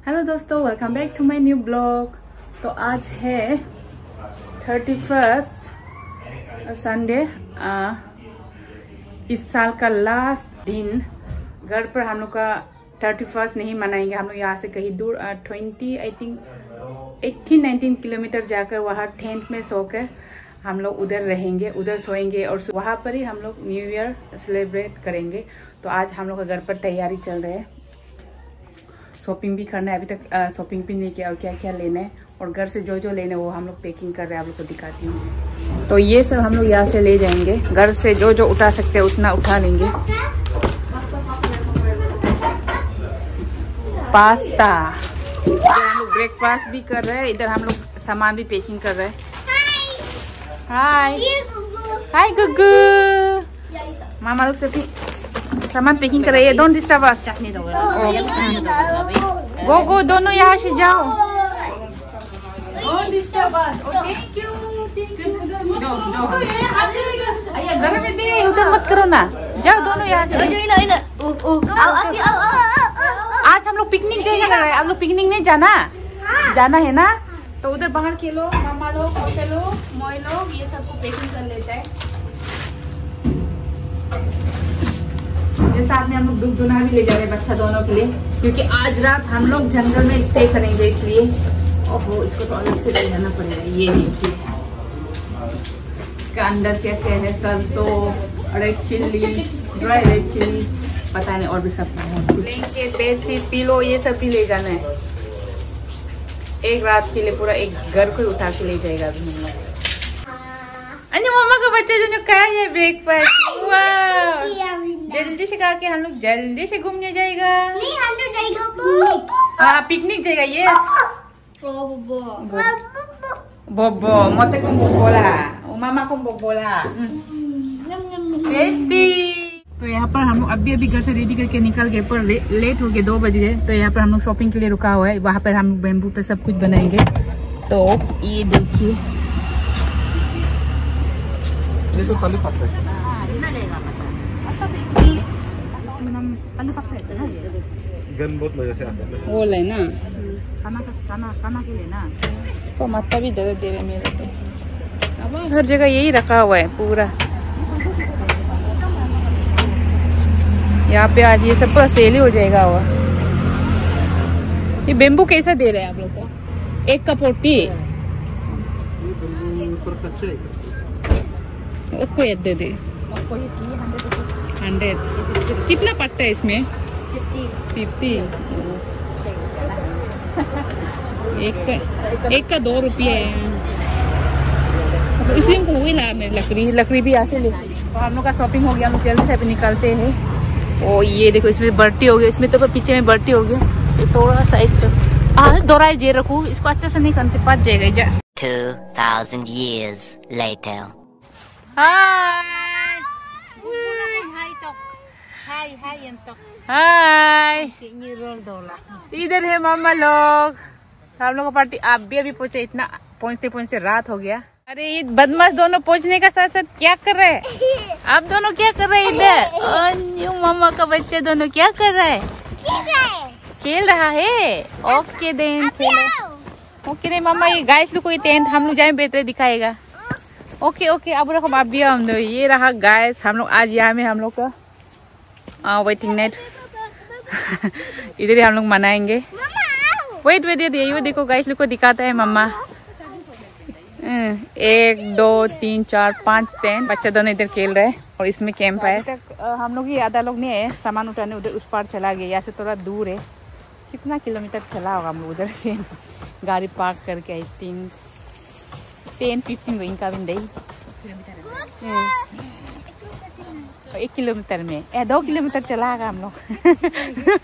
Hello दोस्तों, welcome back to my new blog. तो आज है 31 संडे, इस साल का लास्ट दिन। घर पर हम लोग का 31 नहीं मनाएंगे। हम लोग यहाँ से कहीं दूर 18-19 किलोमीटर जाकर वहाँ टेंट में सोकर हम लोग उधर रहेंगे, उधर सोएंगे और वहाँ पर ही हम लोग न्यू ईयर सेलिब्रेट करेंगे। तो आज हम लोग का घर पर तैयारी चल रही है, शॉपिंग भी करना है। अभी तक शॉपिंग भी नहीं किया और क्या क्या लेना है और घर से जो जो लेना है वो हम लोग पैकिंग कर रहे हैं। आप लोग को दिखाती हूँ। तो ये सब हम लोग यहाँ से ले जाएंगे, घर से जो जो उठा सकते हैं उतना उठा लेंगे। पास्ता, इधर हम लोग ब्रेकफास्ट भी कर रहे हैं, इधर हम लोग सामान भी पैकिंग कर रहे हैं। हाय हाय गुग्गू, मामा लोग सभी सामान पैकिंग कर रही है। डोंट डिस्टर्ब अस। गो दोनों यहाँ से जाओ। Don't disturb us. Thank you. घर में दे, उधर मत करो ना, जाओ दोनों यहाँ से। आज हम लोग पिकनिक जाएंगे। आप लोग पिकनिक में जाना है ना, तो उधर बाहर के लोग, मामा लोग, पापा लोग, मोई लोग, ये सबको पैकिंग कर लेते हैं। ये साथ में हम लोग दूध दुना भी ले जा रहे हैं बच्चा दोनों के लिए, क्योंकि आज रात हम लोग जंगल में स्टे करेंगे, इसलिए। ओहो, इसको तो अलग से ले जाना पड़ेगा। ये देखिए इसका अंदर क्या क्या है, सरसों, red chilli, dry red chilli, पता नहीं और भी सब लेंगे। बेडशीट, पिलो, ये सब भी ले जाना है। एक रात के लिए पूरा एक घर को उठा के ले जाएगा अभी हम लोग। मम्मा का बच्चा जो कहा है ब्रेकफास्ट। जल्दी से खा के हम लोग जल्दी से घूमने जाएगा। नहीं, हम लोग जाएगा पिकनिक। हाँ, पिकनिक जाएगा। ये बोबो मोटे को बोला, मामा को बोला टेस्टी। तो यहाँ पर हम लोग अभी घर से रेडी करके निकल गए, पर लेट हो गए, 2 बजे है। तो यहाँ पर हम लोग शॉपिंग के लिए रुका हुआ है। वहाँ पर हम लोग बेम्बू पे सब कुछ बनाएंगे। तो ये देखिए, ये तो पल्ली पत्ता है। गन बहुत मजे से आता है। वो लेना खाना के लिए ना, तो माता भी दे रहे मेरे तो। हर जगह यही रखा हुआ है पूरा। यहाँ पे आज ये सब पूरा सेल ही हो जाएगा। हुआ ये बेम्बू कैसा दे रहे हैं आप लोग को? 1 का 40 दे दे। 100 कितना पट्टा है इसमें? 50। एक का 2 रुपये है। तो इसी में वही ला रहे, लकड़ी भी यहाँ से ले। तो हम लोग का शॉपिंग हो गया, हम लोग जल्दी से अभी निकलते हैं। ओ ये देखो, इसमें बर्टी हो गई, इसमें तो पीछे में बर्टी हो गई। थोड़ा सा एक दोराई जे रखू, इसको अच्छे से नहीं करने से पच जाएगा। 2000 years later. हाय, इधर है मामा लोग। हम लोग का पार्टी आप भी अभी पहुंचे, इतना पहुंचते पहुंचते रात हो गया। अरे ये बदमाश दोनों पहुंचने का साथ साथ क्या कर रहे हैं? आप दोनों क्या कर रहे हैं इधर? मामा का बच्चा दोनों क्या कर रहा है? खेल रहा है। ओके देन, ओके देन मामा। ये गाइस लोग को टेंट हम लोग जाए बेहतर दिखाएगा। ओके ओके, अब रखो आप भी। हम लोग ये रहा गाइस, हम लोग आज यहाँ में हम लोग का वेटिंग नाइट इधर ही हम लोग मनाएंगे। वेट ये देखो गाइस लोग को दिखाता है मम्मा। 1 2 3 4 5 टेंट, बच्चा दोनों इधर खेल रहे हैं और इसमें कैंप है। तक हम लोग ही आधा लोग नहीं है, सामान उठाने उधर उस पार चला गया। यहाँ से थोड़ा दूर है, कितना किलोमीटर चला होगा हम लोग उधर से गाड़ी पार्क करके। आई थिंक 10-15 इनका भी नहीं, 1 किलोमीटर में 2 किलोमीटर चला होगा हम लोग।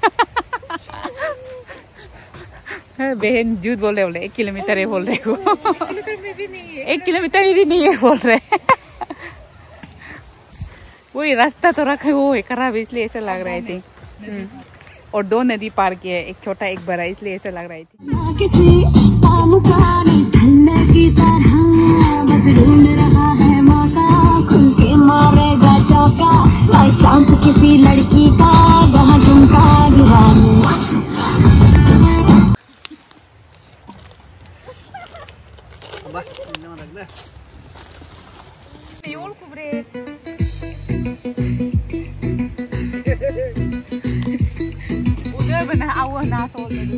बहन झूठ बोल रहे, बोले 1 किलोमीटर है बोल रहे हो। 1 किलोमीटर भी नहीं है बोल रहे। वही रास्ता तो रखा वो है खराब, इसलिए ऐसा लग रहा है। और 2 नदी पार किए, एक छोटा एक बड़ा, इसलिए ऐसा लग रहा है। किसी लड़की का Yol kubre. Udah benar awal nasol tadi.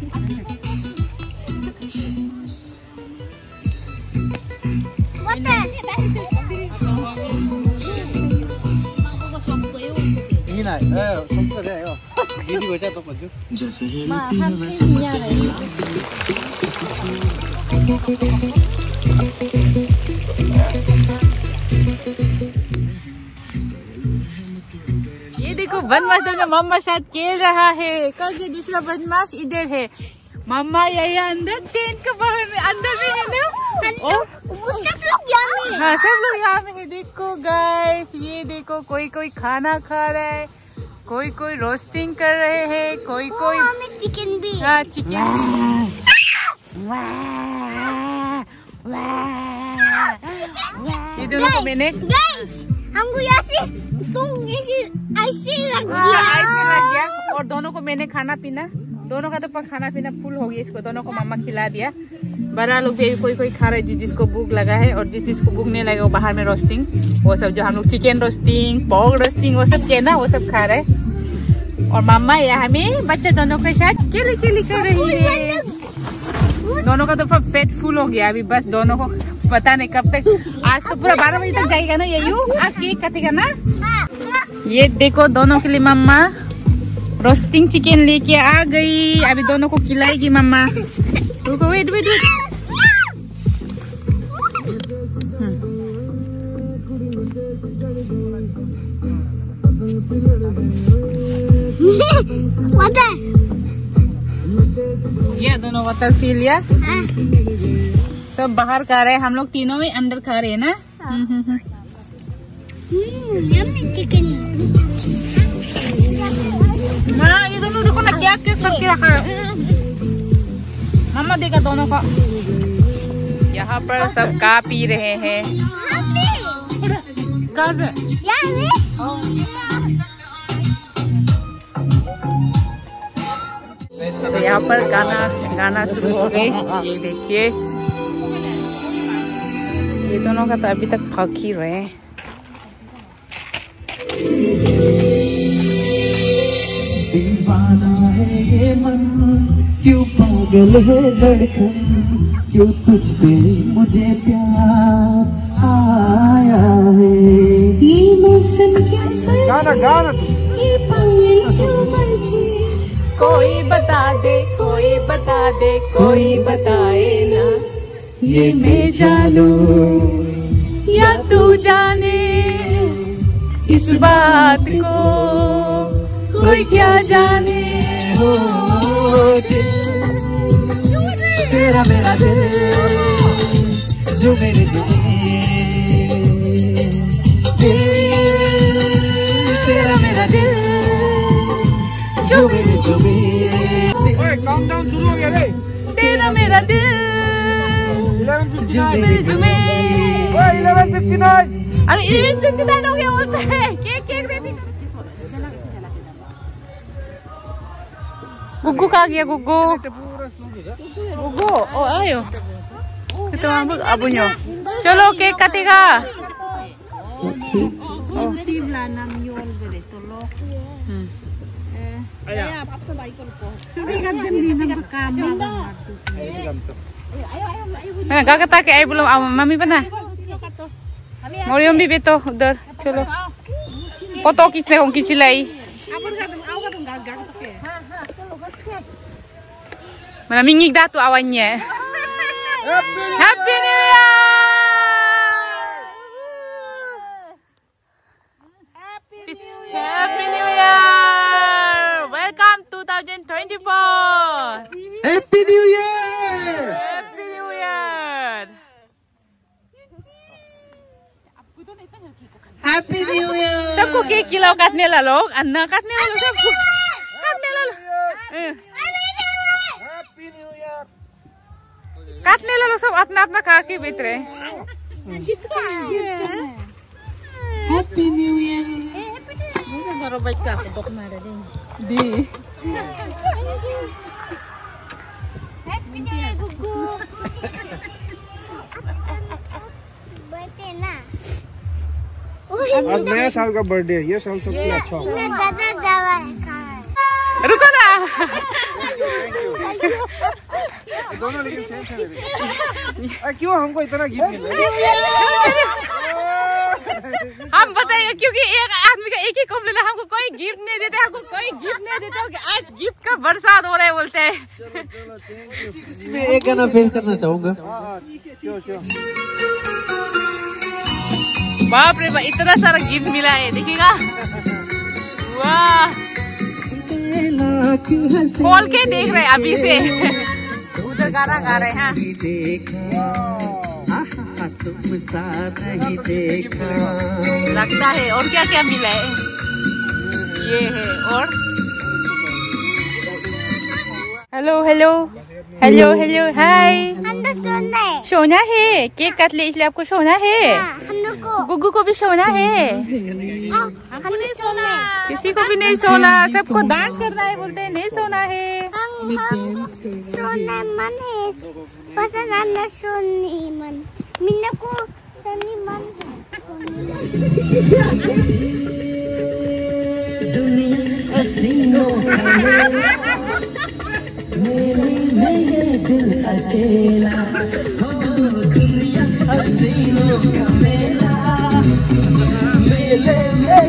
What the? Ini nak, somsa deh, yo. Ini baca tu baju. ये देखो बदमाश दोनों मम्मा शायद खेल रहा है। कल ये दूसरा बदमाश इधर है। मम्मा यही अंदर टेंट के बाहर में अंदर में है ना। सब लोग यहाँ में। हाँ सब लोग यहाँ में है। देखो गाइस ये देखो कोई कोई खाना खा रहा है, कोई कोई रोस्टिंग कर रहे हैं, कोई कोई चिकन भी। हाँ चिकन। ये दोनों को मैंने हमको यहाँ से तुम ऐसे लग गया। ऐसे लग गया। और दोनों को मैंने खाना पीना, दोनों का तो खाना पीना फुल हो गया। इसको दोनों को मम्मा खिला दिया। बड़ा लोग भी कोई कोई खा रहे हैं जिसको भूख लगा है, और जिसको भूख नहीं लगा वो बाहर में रोस्टिंग वो सब जो हम लोग चिकन रोस्टिंग पोर्क रोस्टिंग वो सब किया ना वो सब खा रहे हैं। और मम्मा यहाँ में बच्चे दोनों के साथ खेली खेली कर रही है। दोनों का तो पेट फुल हो गया अभी। बस दोनों को पता नहीं कब तक, आज तो पूरा 12 बजे तक जाएगा ना ये यू। केक कटेगा ना। ये देखो दोनों के लिए मम्मा रोस्टिंग चिकन लेके आ गई। अभी दोनों को खिलाएगी मम्मा। रुको वेट वेट वेट। वाटर। ये दोनों वाटर पी लिया। सब बाहर खा रहे हैं, हम लोग तीनों में अंदर खा रहे हैं ना। Yummy chicken. माँ ये दोनों देखो ना क्या क्या करके रखा है। मम्मा देखा दोनों का। यहाँ पर सब का पी रहे हैं। तो यहाँ पर गाना शुरू हो गए। ये देखिए ये दोनों का तो अभी तक थक ही रहे हैं। दीवाना है ये मन, क्यों पागल है धड़कन, क्यों तुझ पे मुझे प्यार आया है। ये मौसम कैसा, ये पायल क्यों बरछी, कोई बता दे कोई बता दे कोई बताए ना। ये मैं जानूं या तू जाने इस बात को कोई क्या जाने। हो दिल, तेरा मेरा दिल, जो मेरे दिल, तेरा मेरा दिल, जो मेरे काउंटडाउन शुरू हो गया रे। तेरा मेरा दिल 11:59। अरे 11:59 हो गया बोलता है। Cake ready. गुग्गू कहाँ गया गुग्गू? गुग्गू ओ आयो kita mabuk abunya. Chalo cake काटेगा। Gak kata kayak belum mami pernah. Moriam भी बेटो उधर चलो फोटो खींचने को खींचलाई mana mingig dah tu awannya. Happy New Year. Happy New Year. Welcome 2024. Happy New Year. Happy New Year. Happy New Year. सबको cake खिलाओ काटने ला लोग अन्ना काटने ला लोग सबको काटने ला लो काटने ला लोग सब अपना अपना खा के बेच रहे Happy New Year. baru baca ke dok mana di Happy New Year, Gugu. आज नया साल का बर्थडे है, ये साल सबसे अच्छा होगा। रुको ना। दोनों लेकिन सेम सेम है। क्यों हमको इतना गिफ्ट मिल रहा है? हम बताइए, क्योंकि एक आदमी का एक ही कप लेला, हमको कोई गिफ्ट नहीं देते, हमको कोई गिफ्ट नहीं देते। आज गिफ्ट का बरसात हो रहा है बोलते हैं। मैं एक गाना फेस करना चाहूंगा। बाप रे बाप, इतना सारा गिफ्ट मिला है, देखिएगा। वाह, खोल के देख रहे हैं अभी से। उधर गाना गा रहे हैं। लगता है। और क्या क्या मिला है? ये है। और hello hello hello hello hi. सोना है, केक काट ले इसलिए आपको सोना है। गुग्गू को भी सोना है। किसी को भी नहीं सोना, सबको डांस करना है बोलते हैं, नहीं सोना है। सोना मन है, पसंद आना सोनी मन, मिन्ना को सोनी मन है। में ये दिल अकेला हो, दुनिया हसीनों का मेला, मेले में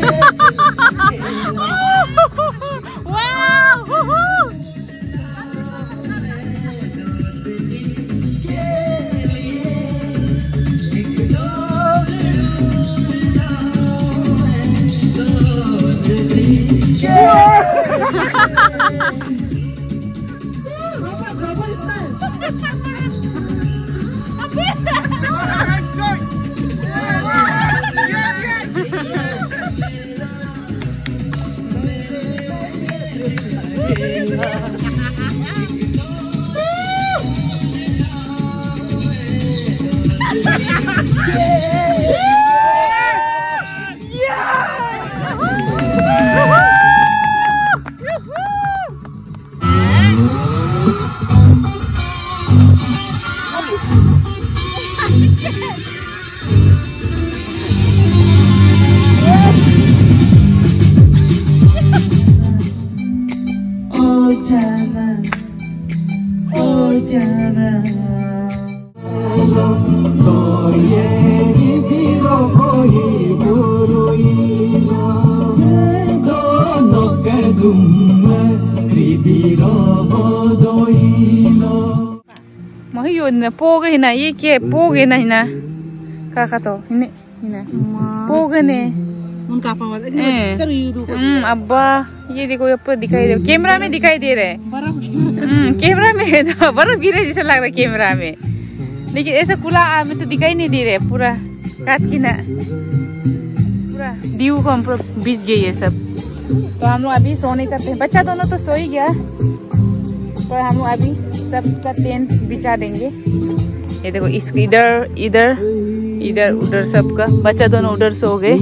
पोगे hina ye ke poge na hina kaka to hina hina poge ne उनका अब्बा ये देखो ये पर दिखाई दे, कैमरा में दिखाई दे रहे हैं। कैमरा में बर्फ गिरे जैसा लग रहा है कैमरा में, लेकिन ऐसा खुला में तो दिखाई नहीं दे रहे। पूरा काट के ना पूरा व्यू को हम बीच गई है सब। तो हम लोग अभी सोने करते हैं, बच्चा दोनों तो सो ही गया, तो हम लोग अभी सबका टेंट बिछा देंगे। ये देखो इस इधर इधर इधर उधर सबका, बच्चा दोनों उधर सो गए।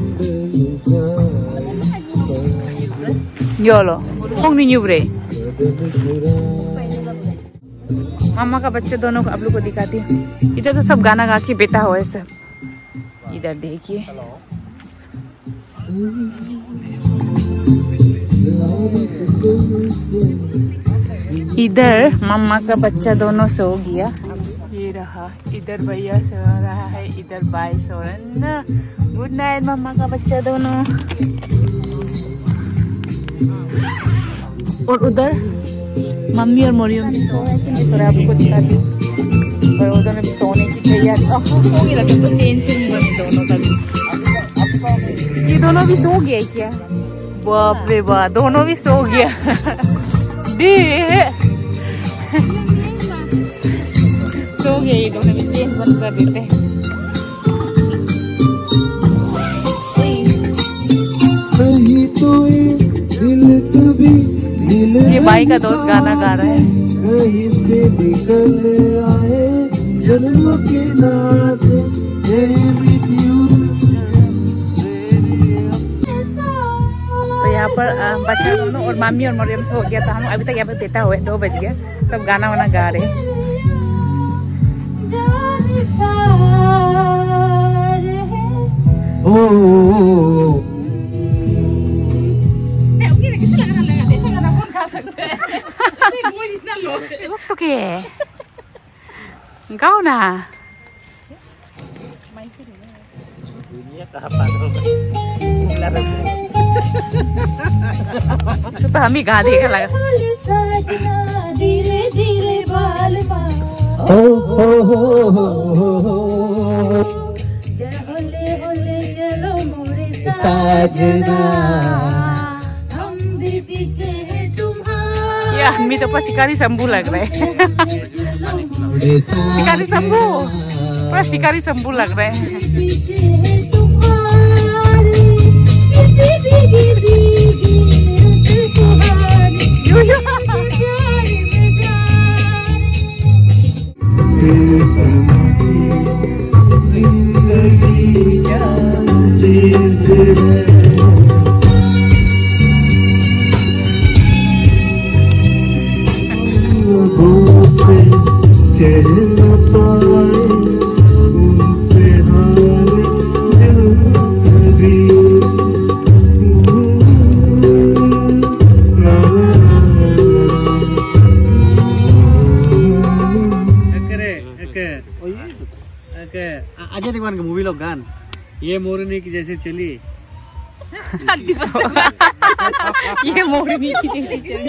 योलो मामा का बच्चा दोनों को आप लोग को दिखाती है। इधर तो सब गाना गा के बैठा हुआ है सब। इधर देखिए, इधर मामा का बच्चा दोनों सो गया। ये रहा, इधर भैया सो रहा है, इधर भाई सो रहा है ना। गुड नाइट मामा का बच्चा दोनों। और उधर मम्मी और मोरियम भी सो रहे हैं, आपको दिखाती हूँ। और उधर भी सोने की तैयारी, सोगी लगता है, टेंशन नहीं है दोनों का भी। ये दोनों भी सो गए क्या? बाप रे बाप, दोनों भी सो गया। सो गए ये दोनों भी, चेन बंद कर देते हैं। ये भाई का दोस्त गाना गा रहा है। तो यहाँ पर बच्चा दोनों और मामी और मरियम से हो गया, तो हम अभी तक यहाँ पर बैठा हुआ है, 2 बज गया, सब गाना वाना गा रहे हैं। तो क्या गाओ ना तो हम ही गा देगा लगा धीरे धीरे बाल होले होले चलो मोरे साजना हम भी पीछे हैं तुम्हारे। ये आदमी तो पर शिकारी शंभू लग रहा है। शिकारी शंभू पूरा शिकारी शंभू लग रहे हैं। पीछे हैं तुम्हारे किसी भीगी भीगी रात सुहानी प्यार में अजय देवगन का मूवी लोग गान ये मोरनी की जैसे चली ये मोरनी की जैसे चली।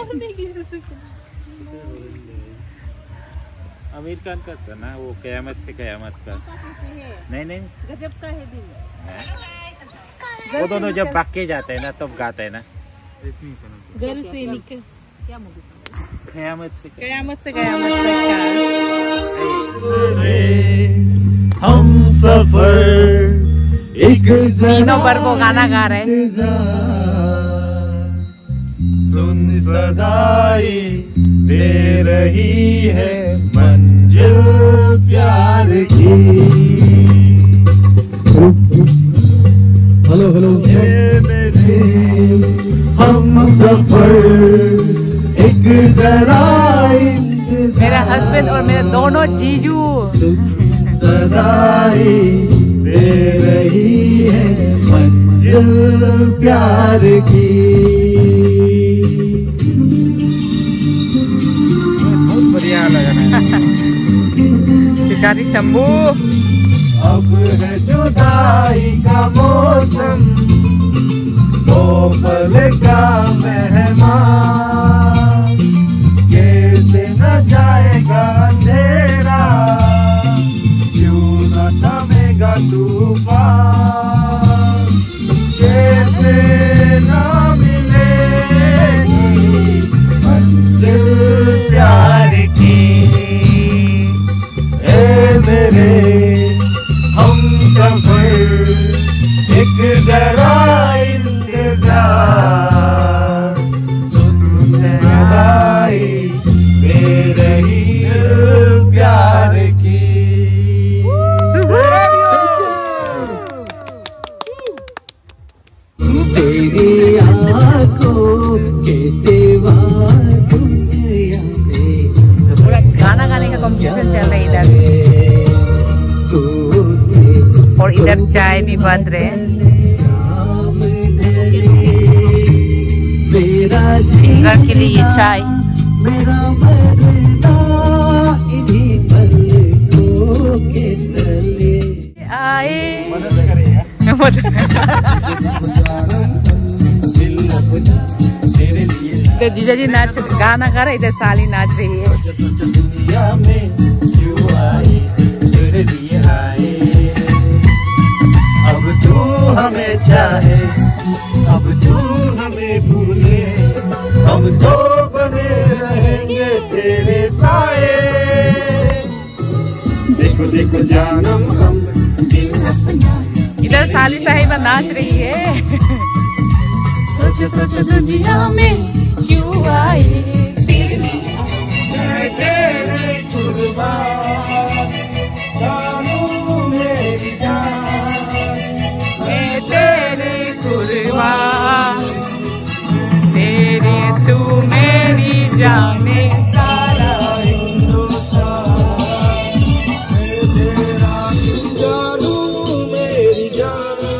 आमिर खान का था ना वो कयामत से कयामत का। नहीं नहीं गजब का है दिन। वो दोनों जब भाग के जाते हैं ना तब गाते हैं ना घर से निकल क्या मूवी कयामत से कयामत तक का। हम सफर एक तीनों पर वो गाना गा रहे हैं। सुन सदाई दे रही है मंजिल प्यार की। हेलो हेलो हम सफर एक जरा मेरा हस्बैंड और मेरे दोनों जीजू सदाई दे रही है मंजिल प्यार की। बहुत बढ़िया लगा ना। शिकारी शंभू अब है जुदाई का मौसम तो पल का मेहमान कैसे न जाएगा अंधेरा क्यों न थमेगा तूफान कैसे न मिलेगी मंजिल प्यार की। ए मेरे हम सफर एक जरा इंतजार सदाई दे रही प्यार की। तेरी आँखों के सिवा दुनिया में पूरा गाना गाने का कॉम्पिटिशन चल रहा है इधर और इधर चाय भी बन रहे हैं। सिंगर के लिए ये चाय मेरा मरना इन्हीं पलकों के तले आए इधर जीजा जी नाच गाना गा रहे, इधर साली नाच रही है। दुनिया में क्यों आए तेरे लिए आए। अब तू हमें चाहे अब तू हमें भूले हम तो बने रहेंगे तेरे साए। देखो देखो जानम हम इधर साली साहिबा नाच रही है। सच सच दुनिया में क्यों आए तेरे कुर्बान जानू मेरी जान मैं तेरे कुर्बान तेरे तू मेरी जाने सारा हिंदुस्तान तेरा जानू मेरी जान।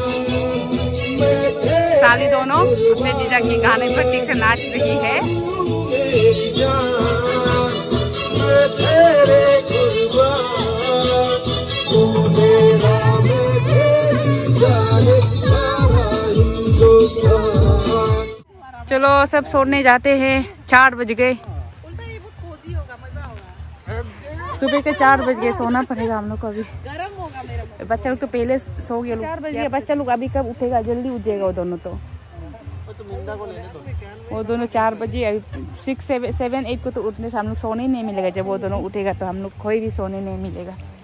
से नाच रही है। मेरी जान मैं तेरे कुर्बान, तू मेरा मैं तेरी जान, सारा हिंदुस्तान। चलो सब सोने जाते हैं, 4 बज गए, सुबह के 4 बज गए, सोना पड़ेगा हम लोग को अभी। बच्चा लोग तो पहले सो गए, 4 बज गए, बच्चा लोग अभी कब उठेगा, जल्दी उठ जाएगा वो दोनों तो। वो दोनों 4 बजे, अभी 6, 7, 8 को तो उठने से हम लोग सोने ही नहीं मिलेगा। जब वो दोनों उठेगा तो हम लोग कोई भी सोने नहीं मिलेगा।